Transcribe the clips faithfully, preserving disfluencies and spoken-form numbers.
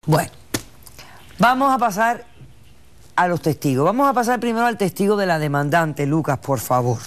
Bueno, vamos a pasar a los testigos. Vamos a pasar primero al testigo de la demandante, Lucas, por favor.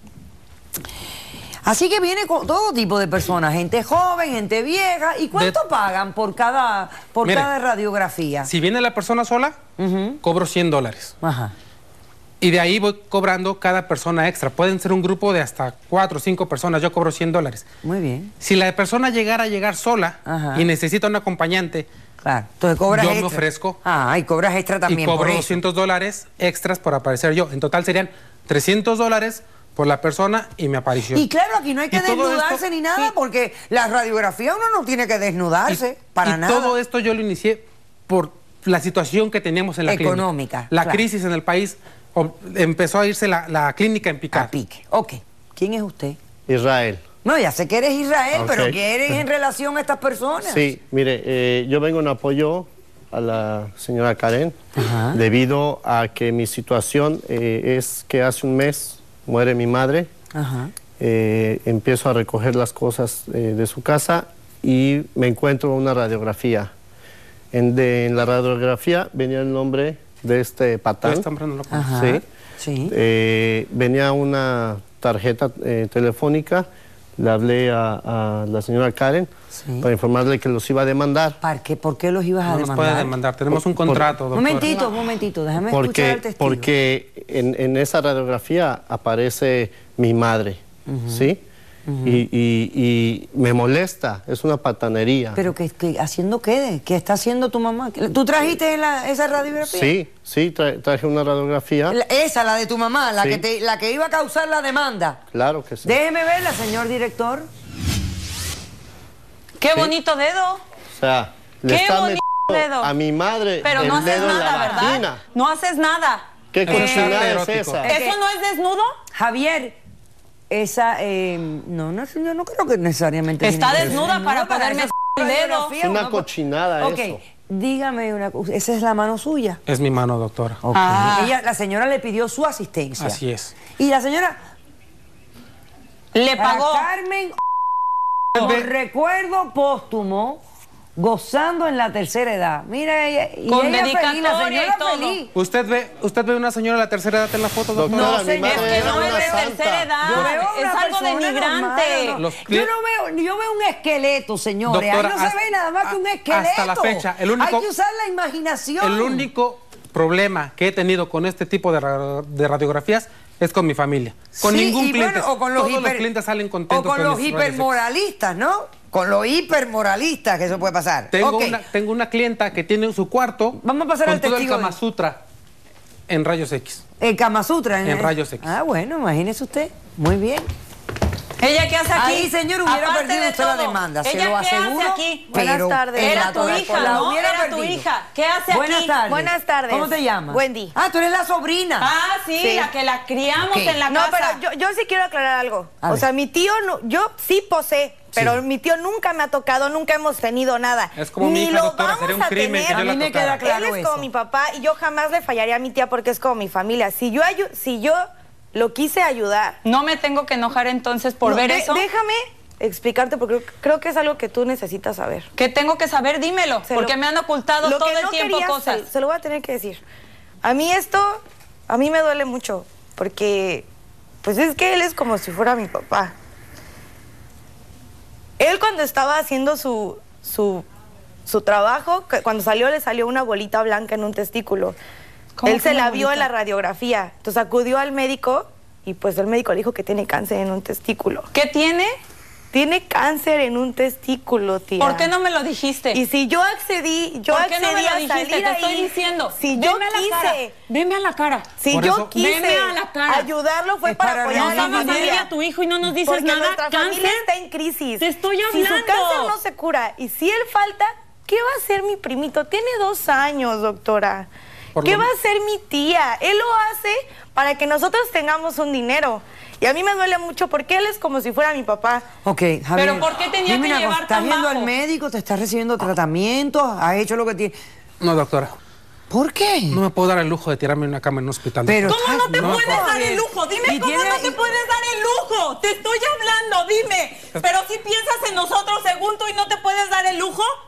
Así que viene con todo tipo de personas, gente joven, gente vieja. ¿Y cuánto de... pagan por cada, por Mire, cada radiografía? Si viene la persona sola, uh-huh. cobro cien dólares. Ajá. Y de ahí voy cobrando cada persona extra. Pueden ser un grupo de hasta cuatro o cinco personas, yo cobro cien dólares. Muy bien. Si la persona llegara a llegar sola Ajá. y necesita un acompañante, claro. Entonces cobras yo extra. me ofrezco. Ah, y cobras extra también. Y cobro por doscientos dólares extras por aparecer yo. En total serían trescientos dólares por la persona y mi aparición. Y claro, aquí no hay que desnudarse esto, ni nada, sí. porque la radiografía uno no tiene que desnudarse y, para y nada. Todo esto yo lo inicié por la situación que teníamos en la económica. Clínica. La claro. crisis en el país, empezó a irse la, la clínica en picada. A pique. Ok. ¿Quién es usted? Israel. No, ya sé que eres Israel, okay. pero ¿qué eres en relación a estas personas? Sí, mire, eh, yo vengo en apoyo a la señora Karen, Ajá. debido a que mi situación eh, es que hace un mes muere mi madre. Ajá. Eh, empiezo a recoger las cosas eh, de su casa y me encuentro una radiografía. En, de, en la radiografía venía el nombre de este patán. Ajá. Sí. Sí. Eh, venía una tarjeta eh, telefónica. Le hablé a, a la señora Karen sí. para informarle que los iba a demandar. ¿Para qué? ¿Por qué los ibas a no demandar? No nos puede demandar, tenemos por, un contrato, Un doctora. momentito, un momentito, déjame porque, escuchar al testigo. Porque en, en esa radiografía aparece mi madre, uh-huh. ¿sí? Uh-huh. y, y, y me molesta, es una patanería. ¿Pero que, que, haciendo qué? ¿Qué está haciendo tu mamá? ¿Tú trajiste la, esa radiografía? Sí, sí, tra traje una radiografía. La, esa, la de tu mamá, la, sí. que te, la que iba a causar la demanda. Claro que sí. Déjeme verla, señor director. ¡Qué ¿Sí? bonito dedo! O sea, le ¡Qué está bonito dedo! a mi madre Pero el no haces dedo nada, en la ¿verdad? vagina. No haces nada. ¿Qué cochinada eh, es esa? ¿Eso no es desnudo? Javier, esa, eh, no, no, yo no creo que necesariamente... Está tiene desnuda que para poderme el dedo. Es una cochinada Ok, eso. dígame una cosa, ¿esa es la mano suya? Es mi mano, doctora. Okay. Ah. Ella, la señora le pidió su asistencia. Así es. Y la señora... Le pagó. Carmen, con recuerdo póstumo, gozando en la tercera edad. Mira, ella, y con ella dedicatoria feliz, la señora y todo. feliz. ¿Usted ve, ¿Usted ve una señora de la tercera edad en la foto, doctora? Doctora, No, mi señor, madre Es que era no es una de santa. tercera edad. Yo veo Es una algo persona denigrante. normal, no. Los Yo no veo, yo veo un esqueleto, señores. Doctora, Ahí no se hasta- ve nada más que un esqueleto. hasta la fecha, el único- Hay que usar la imaginación. El único problema que he tenido con este tipo de, ra de radiografías es con mi familia. Con Sí, ningún y cliente. bueno, o con los Todos hiper- los clientes salen contentos. O con los mis hipermoralistas, ¿no? Con los hipermoralistas, que eso puede pasar. Tengo, Okay. una, tengo una clienta que tiene su cuarto. Vamos a pasar con al todo el testigo de- Kama Sutra en rayos X. El Kama Sutra. En rayos X. Ah, bueno, imagínese usted. Muy bien. ¿Ella qué hace aquí? Ahí, señor, hubiera Aparte perdido de usted la todo, demanda, se ¿ella lo qué aseguro. hace aquí? Pero Buenas tardes. en Era la tu toda- hija, la ¿no? hubiera Era tu perdido. hija. ¿Qué hace Buenas aquí? tardes. Buenas tardes. ¿Cómo te llamas? Wendy. Ah, tú eres la sobrina. Ah, sí, Sí. la que la criamos Ok. en la No, casa. pero yo, yo sí quiero aclarar algo. A o ver. sea, mi tío, no, yo sí posee, pero Sí. mi tío nunca me ha tocado, nunca hemos tenido nada. Es como mi Ni hija, lo doctora, vamos sería un a crimen que tener. yo A la mí me tocara. queda claro Él es eso. como mi papá y yo jamás le fallaría a mi tía porque es como mi familia. Si yo, ayu- si yo lo quise ayudar... No me tengo que enojar entonces por No, ver de- eso. Déjame explicarte porque creo, creo que es algo que tú necesitas saber. ¿Qué tengo que saber? Dímelo, Se porque lo- me han ocultado lo todo que el no tiempo querías, cosas. Se, se lo voy a tener que decir. A mí esto, a mí me duele mucho, porque pues es que él es como si fuera mi papá. Él cuando estaba haciendo su, su, su trabajo, que cuando salió le salió una bolita blanca en un testículo. ¿Cómo Él que se una la vio en bolita? la radiografía. Entonces acudió al médico y pues el médico le dijo que tiene cáncer en un testículo. ¿Qué tiene? Tiene cáncer en un testículo, tía. ¿Por qué no me lo dijiste? Y si yo accedí, yo ¿Por qué no me accedí lo a dijiste? salir Te estoy ahí. diciendo. Si yo Veme a la cara. quise, Veme a la cara. si Por yo eso- quise Veme a la cara. ayudarlo fue Es para, para apoyar Nos a no mi vamos a ver familia. a tu hijo y no nos dices Porque nada. nuestra familia ¿Cáncer? está en crisis. Te estoy Si su hablando. cáncer no se cura y si él falta, ¿qué va a hacer mi primito? Tiene dos años, doctora. Por ¿Qué lo- va a hacer mi tía? Él lo hace para que nosotros tengamos un dinero. Y a mí me duele mucho porque él es como si fuera mi papá. Ok, Javier. ¿Pero por qué tenía dime que una llevar cosa, ¿estás tan yendo bajo? al médico? ¿Te estás recibiendo tratamientos? ¿Has hecho lo que tienes? No, doctora. ¿Por qué? No me puedo dar el lujo de tirarme en una cama en un hospital. Pero ¿Cómo no te estás puedes loco, dar Javier. el lujo? Dime Y cómo tiene- no te puedes dar el lujo. Te estoy hablando, dime. Pero si piensas en nosotros, segundo, y no te puedes dar el lujo.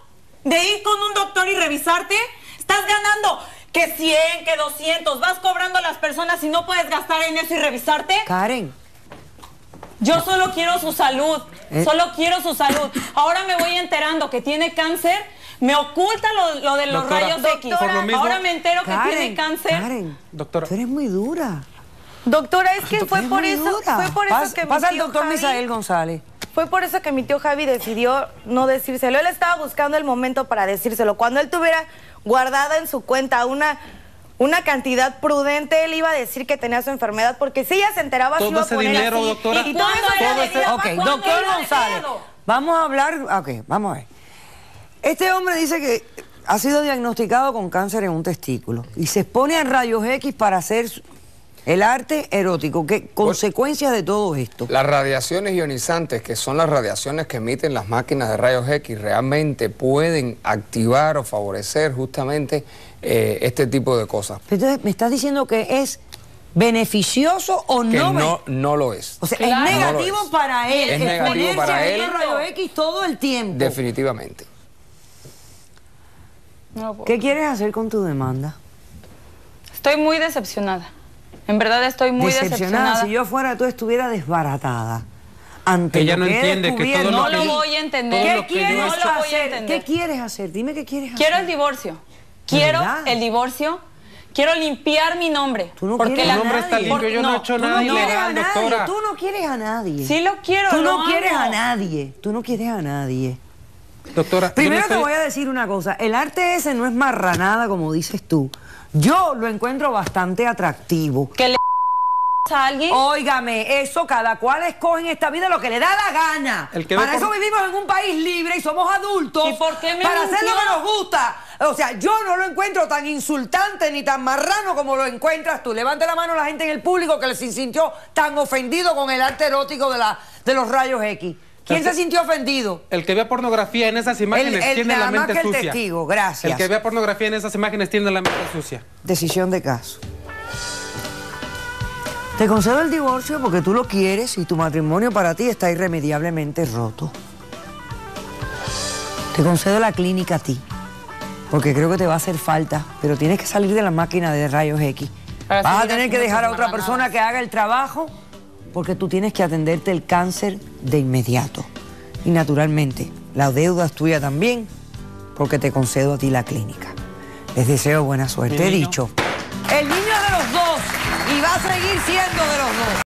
de ir con un doctor y revisarte? Estás ganando que cien, que doscientos, vas cobrando a las personas y no puedes gastar en eso y revisarte. Karen. Yo solo quiero su salud, Eh. solo quiero su salud. Ahora me voy enterando que tiene cáncer, me oculta lo, lo de los Doctora, rayos X. por lo mismo- Ahora me entero que Karen, tiene cáncer. Karen, Doctora. tú eres muy dura. Doctora, es que fue Eres por muy eso, dura. fue por eso Pas- que mi Pasa el tío doctor Javi- Misael González. Fue por eso que mi tío Javi decidió no decírselo. Él estaba buscando el momento para decírselo. Cuando él tuviera guardada en su cuenta una, una cantidad prudente, él iba a decir que tenía su enfermedad, porque si ella se enteraba, se Todo iba a ese poner dinero, así. doctora. Y todo eso ¿Cuándo era era de de- vida Ok, para- ¿Cuándo doctor era de González, dedo? vamos a hablar, ok, vamos a ver. Este hombre dice que ha sido diagnosticado con cáncer en un testículo y se expone a rayos X para hacer el arte erótico. ¿Qué consecuencias de todo esto? Las radiaciones ionizantes, que son las radiaciones que emiten las máquinas de rayos X, realmente pueden activar o favorecer justamente eh, este tipo de cosas. Entonces, ¿me estás diciendo que es beneficioso o Que no? no, no lo es. O sea, Claro. es No lo negativo es. para él. Es negativo exponerse para a él. los rayos X todo el tiempo. Definitivamente. No puedo. ¿Qué quieres hacer con tu demanda? Estoy muy decepcionada. En verdad estoy muy decepcionada. Si yo fuera tú, estuviera desbaratada. Ante Ella lo no que he entiende que descubierto. todo No lo lo que- voy a entender. todo ¿Qué lo que yo quieres he no hecho- lo voy a hacer? entender. ¿Qué quieres hacer? Dime qué quieres hacer. Quiero el divorcio. Quiero verdad? el divorcio. Quiero limpiar mi nombre. Tú no porque quieres la a Tu nombre está nadie. limpio, yo no he hecho Tú no nada quieres a ilegal, nadie. doctora. Tú no quieres a nadie. Sí lo quiero, Tú lo no quieres amo. a nadie. Tú no quieres a nadie. Doctora, yo Primero no te estoy- voy a decir una cosa. El arte ese no es marranada, como dices tú. Yo lo encuentro bastante atractivo. Que le a alguien. Óigame, eso cada cual escoge en esta vida lo que le da la gana. El que ve Para por- eso vivimos en un país libre y somos adultos. ¿Y por qué me Para hacer lo mintió? que nos gusta. O sea, yo no lo encuentro tan insultante ni tan marrano como lo encuentras tú. Levante la mano la gente en el público que se sintió tan ofendido con el arte erótico de, la, de los rayos X. ¿Quién El se que- sintió ofendido? El que vea pornografía en esas imágenes El- el- tiene la nada más mente que el sucia. testigo, gracias. El que vea pornografía en esas imágenes tiene la mente sucia. Decisión de caso. Te concedo el divorcio porque tú lo quieres y tu matrimonio para ti está irremediablemente roto. Te concedo la clínica a ti porque creo que te va a hacer falta, pero tienes que salir de la máquina de rayos X. Para Vas a seguir tener que haciendo dejar a tus otra marranadas. persona que haga el trabajo porque tú tienes que atenderte el cáncer de inmediato. Y naturalmente, la deuda es tuya también porque te concedo a ti la clínica. Les deseo buena suerte. Mi He niño. dicho, el niño de los dos y va a seguir siendo de los dos.